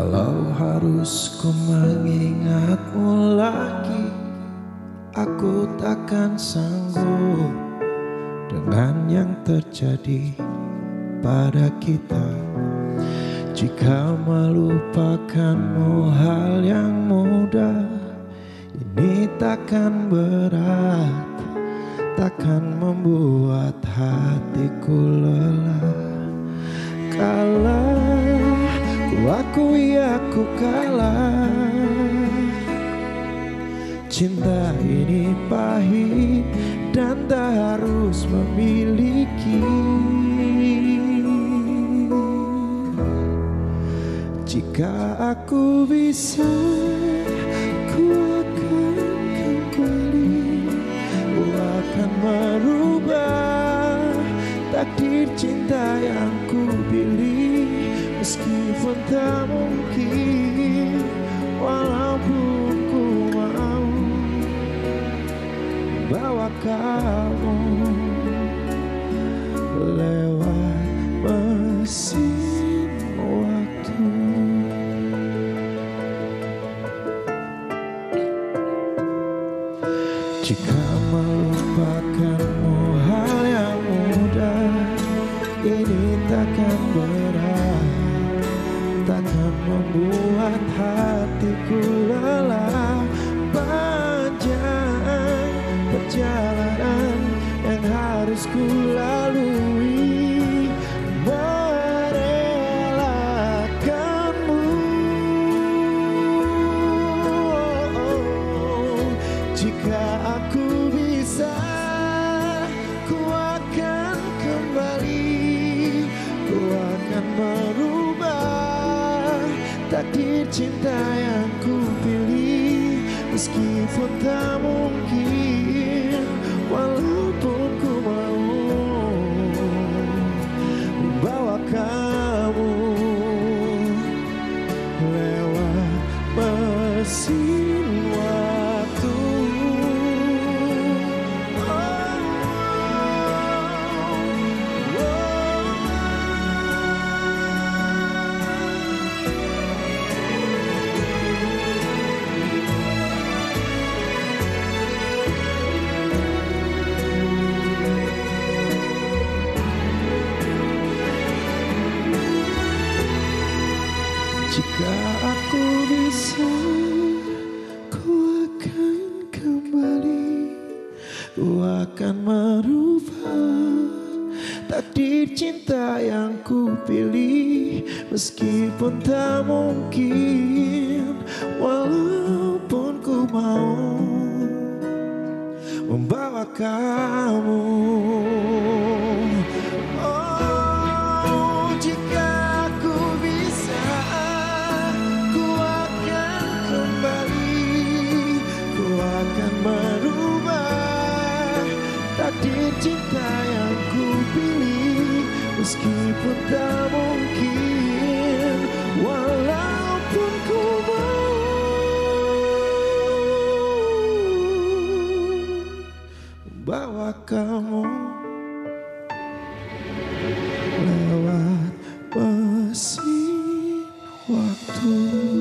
Kalau harus ku mengingatmu lagi, aku takkan sanggup dengan yang terjadi pada kita. Jika melupakanmu hal yang mudah, ini takkan berat, takkan membuat hatiku lelah. Kalah, ku akui aku kalah. Cinta ini pahit dan tak harus memiliki. Jika aku bisa, ku akan kembali. Ku akan merubah takdir cinta yang ku pilih. Meskipun tak mungkin, walaupun ku mau bawa kamu lewat mesin waktu. Jika melupakanmu hal yang mudah, ini takkan berat, takkan membuat hatiku lelah. Panjang perjalanan yang harus ku lalui, merelakanmu. Jika aku bisa, ku akan kembali. Ku akan merubah takdir cinta yang ku pilih. Meskipun tak mungkin, walaupun ku mau membawa kamu lewat mesin waktu. Jika aku bisa, ku akan kembali. Ku akan merubah takdir cinta yang ku pilih. Meskipun tak mungkin, walaupun ku mau membawa kamu. Takdir cinta yang ku pilih. Meskipun tak mungkin, walaupun ku mau bawa kamu lewat mesin waktu.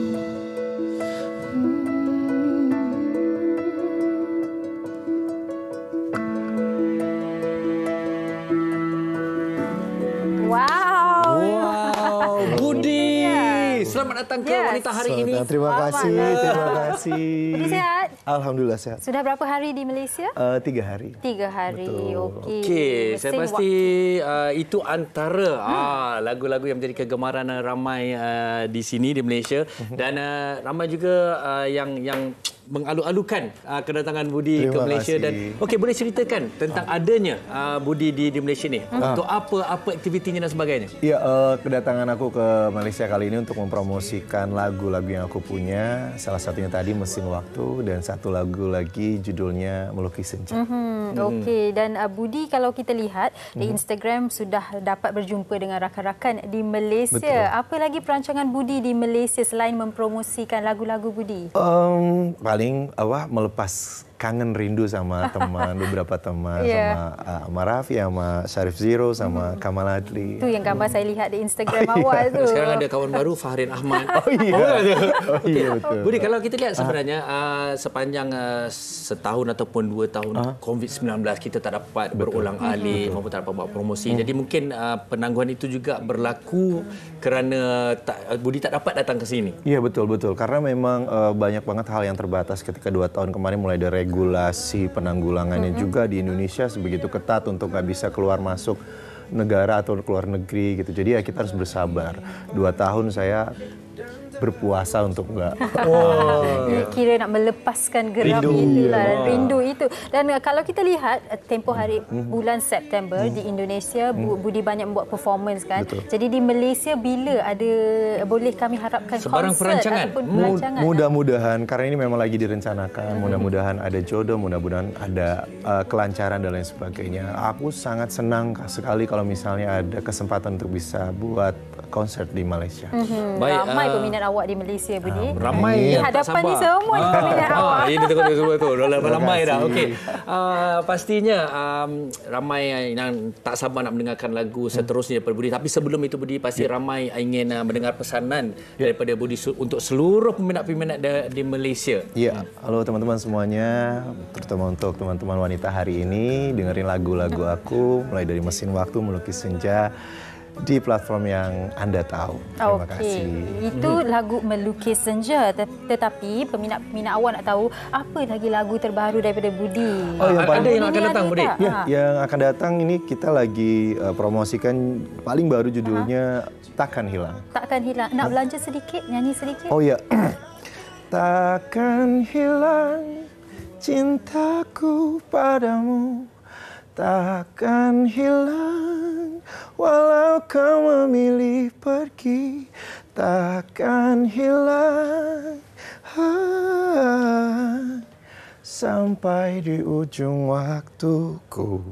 Selamat datang ke Wanita Hari ini. Terima kasih, terima kasih. Jadi sehat? Alhamdulillah sehat. Sudah berapa hari di Malaysia? 3 hari. 3 hari, okey. Okey, saya pasti itu antara lagu-lagu yang menjadi kegemaran ramai di sini di Malaysia dan ramai juga yang mengalu-alukan kedatangan Budi ke Malaysia. Dan okey, boleh ceritakan tentang adanya Budi di Malaysia ni. Untuk apa aktivitinya dan sebagainya? Ya, kedatangan aku ke Malaysia kali ini untuk mempromosikan lagu-lagu yang aku punya. Salah satunya tadi Mesin Waktu dan satu lagu lagi judulnya Melukis Senja. Okey, dan Budi kalau kita lihat di Instagram sudah dapat berjumpa dengan rakan-rakan di Malaysia. Betul. Apa lagi perancangan Budi di Malaysia selain mempromosikan lagu-lagu Budi? Paling melepas kangen rindu sama teman, beberapa teman, sama Raffi, sama Syarif Zero, sama Kamal Adli. Itu yang gambar saya lihat di Instagram awal tu. Sekarang ada kawan baru, Fahrin Ahmad. Betul. Budi, kalau kita lihat sebenarnya sepanjang setahun ataupun 2 tahun COVID-19 kita tak dapat berulang alik maupun tak dapat buat promosi. Jadi mungkin penangguhan itu juga berlaku kerana Budi tak dapat datang ke sini. Iya, betul. Karena memang banyak banget hal yang terbatas ketika 2 tahun kemarin mulai dari regulasi penanggulangannya juga di Indonesia sebegitu ketat untuk nggak bisa keluar masuk negara atau keluar negeri gitu. Jadi ya kita harus bersabar. 2 tahun saya berpuasa untuk enggak. Kira nak melepaskan geram rindu itu. Dan kalau kita lihat tempoh hari bulan September di Indonesia, Budi banyak membuat performance kan. Betul. Jadi di Malaysia bila ada boleh kami harapkan sebarang konsert perancangan? ataupun perancangan? Mudah-mudahan karena ini memang lagi direncanakan. Mudah-mudahan ada jodoh, mudah-mudahan ada kelancaran dan lain sebagainya. Aku sangat senang sekali kalau misalnya ada kesempatan untuk bisa buat konser di Malaysia. Baik, Ramai peminat awak di Malaysia, Budi. Ramai di yang tak hadapan sabar. ni semua peminat awak. Ini betul. Ramai dah. Okey. Pastinya ramai yang tak sabar nak mendengarkan lagu seterusnya daripada Budi. Tapi sebelum itu Budi, pasti ramai ingin mendengar pesanan daripada Budi untuk seluruh peminat-peminat di Malaysia. Iya, halo teman-teman semuanya, terutama untuk teman-teman wanita hari ini, dengerin lagu-lagu aku mulai dari Mesin Waktu, Melukis Senja di platform yang Anda tahu. Terima kasih. Itu lagu Melukis Senja, tetapi peminat-peminat awak nak tahu apa lagi lagu terbaru daripada Budi. Ada yang akan datang, Budi? Ya, yang akan datang ini kita lagi promosikan paling baru judulnya Takkan Hilang. Takkan hilang. Nak belanja sedikit, nyanyi sedikit? Oh ya. Takkan hilang cintaku padamu, takkan hilang walau kau memilih pergi, takkan hilang sampai di ujung waktuku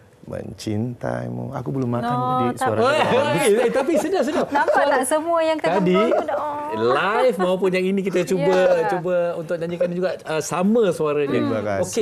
mencintaimu. Aku belum makan jadi suara. Tapi sedap. Nampak tak semua yang Tadi terkembang live maupun yang ini kita cuba untuk nyanyikan juga sama suaranya. Terima kasih. Okey,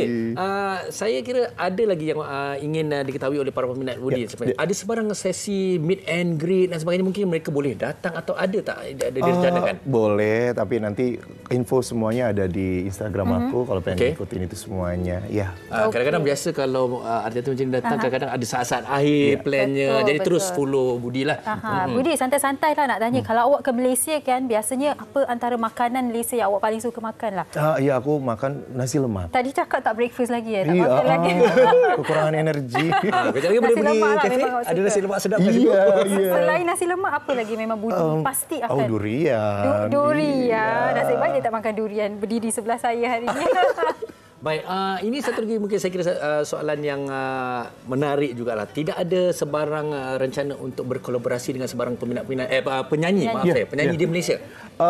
saya kira ada lagi yang ingin diketahui oleh para peminat Budi. Ada sebarang sesi meet and greet dan sebagainya, mungkin mereka boleh datang atau ada tak direncanakan? Boleh, tapi nanti info semuanya ada di Instagram aku kalau pengen ikutin itu semuanya. Ya. Kadang-kadang biasa kalau artis macam datang, kadang-kadang ada saat-saat akhir plannya. Jadi terus follow Budi lah. Budi, santai-santai lah nak tanya. Kalau awak ke Malaysia kan, biasanya apa antara makanan Malaysia yang awak paling suka makan lah? Ya, aku makan nasi lemak. Tadi cakap tak breakfast lagi ya? Tak Iya, makan lagi. kekurangan energi. Kejap lagi boleh Nasi pergi lemak lah kafe, memang awak ada suka. nasi lemak sedap kat situ. Iya. Selain nasi lemak, apa lagi memang Budi pasti akan? Durian. Durian. Nasib baik dia tak makan durian. Berdiri sebelah saya hari ini. Baik, ini satu lagi mungkin saya kira soalan yang menarik jugalah. Tidak ada sebarang rencana untuk berkolaborasi dengan sebarang penyanyi di Malaysia.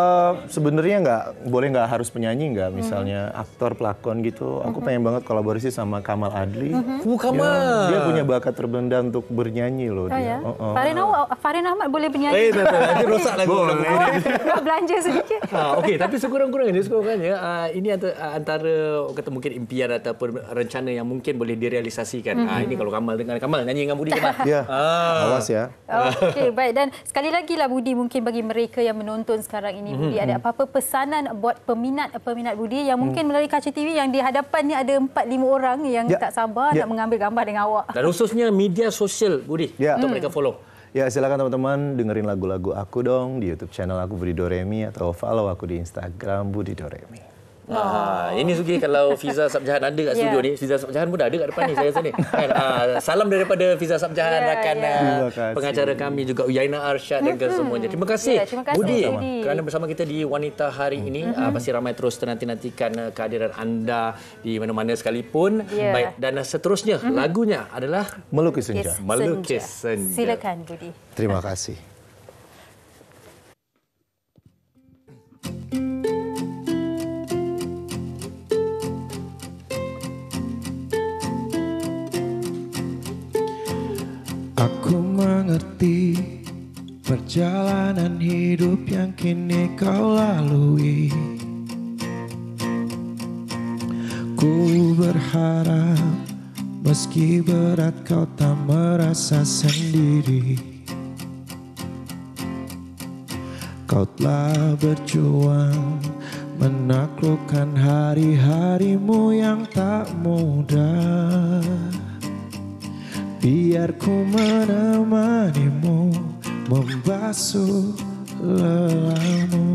Sebenarnya boleh harus penyanyi misalnya aktor, pelakon gitu. Aku pengen banget kolaborasi sama Kamal Adli. Kamal. Dia punya bakat terbendam untuk bernyanyi loh dia. Fahrin Ahmad boleh bernyanyi. Nanti rosak lagu. Nak belanja sedikit. Okey, tapi sekurang-kurangnya ini antara kata mungkin impian ataupun rencana yang mungkin boleh direalisasikan. Ini kalau Kamal nyanyi dengan Budi kan. Ya. Awas ya. Okey, baik. Dan sekali lagi lah Budi, mungkin bagi mereka yang menonton sekarang ini, Budi ada apa-apa pesanan buat peminat Budi yang mungkin melalui Kaca TV yang di hadapan ni ada 4-5 orang yang tak sabar nak mengambil gambar dengan awak. Dan khususnya media sosial Budi untuk mereka follow. Ya, silakan teman-teman dengerin lagu-lagu aku dong di YouTube channel aku Budi Doremi atau follow aku di Instagram Budi Doremi. Ini Sugi, kalau Fiza Sabjahan ada kat studio ni, Fiza Sabjahan pun dah ada kat depan ni saya rasa ni. Salam daripada Fiza Sabjahan, rakan pengacara kami juga Uyaina Arsyad dan semuanya. Terima kasih, Budi kerana bersama kita di Wanita hari ini. Pasti ramai terus nantikan kehadiran anda di mana-mana sekalipun. Baik, dan seterusnya lagunya adalah Melukis Senja. Melukis Senja. Silakan Budi. Terima kasih. Aku mengerti perjalanan hidup yang kini kau lalui. Ku berharap meski berat kau tak merasa sendiri. Kau telah berjuang menaklukkan hari-harimu yang tak mudah. Biar ku menemanimu membasuh lelahmu.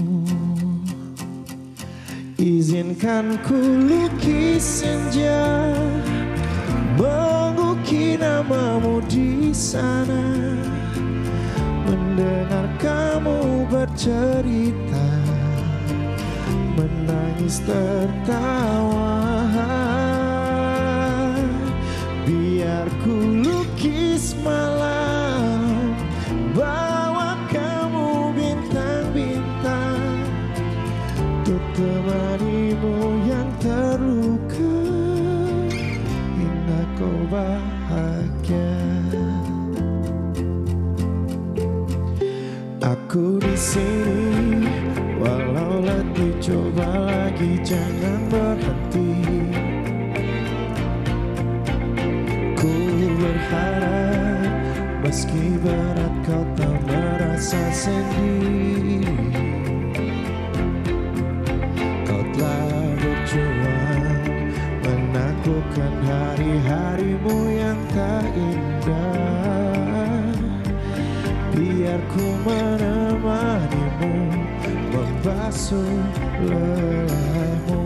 Izinkan ku lukis senja, mengukir namamu di sana, mendengar kamu bercerita, menangis tertawa. Biar ku lukis malam, bawa kamu bintang-bintang, untuk temanimu yang terluka, hingga kau bahagia. Aku di sini, walau letih coba lagi, jangan berhenti. Ku berharap meski berat kau tak merasa sendiri. Kau telah berjuang menaklukkan hari-harimu yang tak indah. Biar ku menemanimu membasuh lelahmu.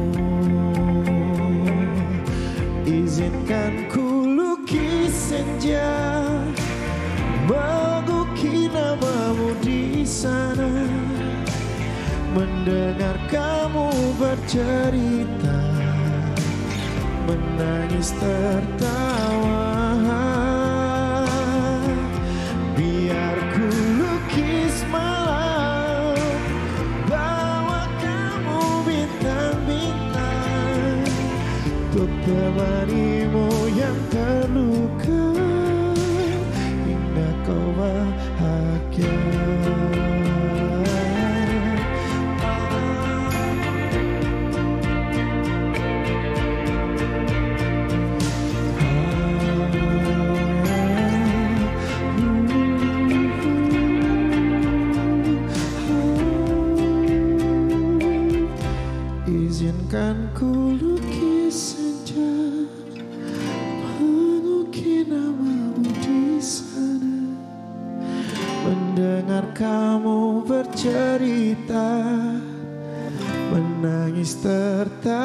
Izinkan ku lukis senja, mengukir namamu di sana, mendengar kamu bercerita, menangis tertawa. Biar ku lukis malam, bawa kamu bintang-bintang, untuk temanimu yang terluka, hingga kau bahagia. Izinkan ku lukis senja, mengukir namamu di sana, mendengar kamu bercerita, menangis tertawa.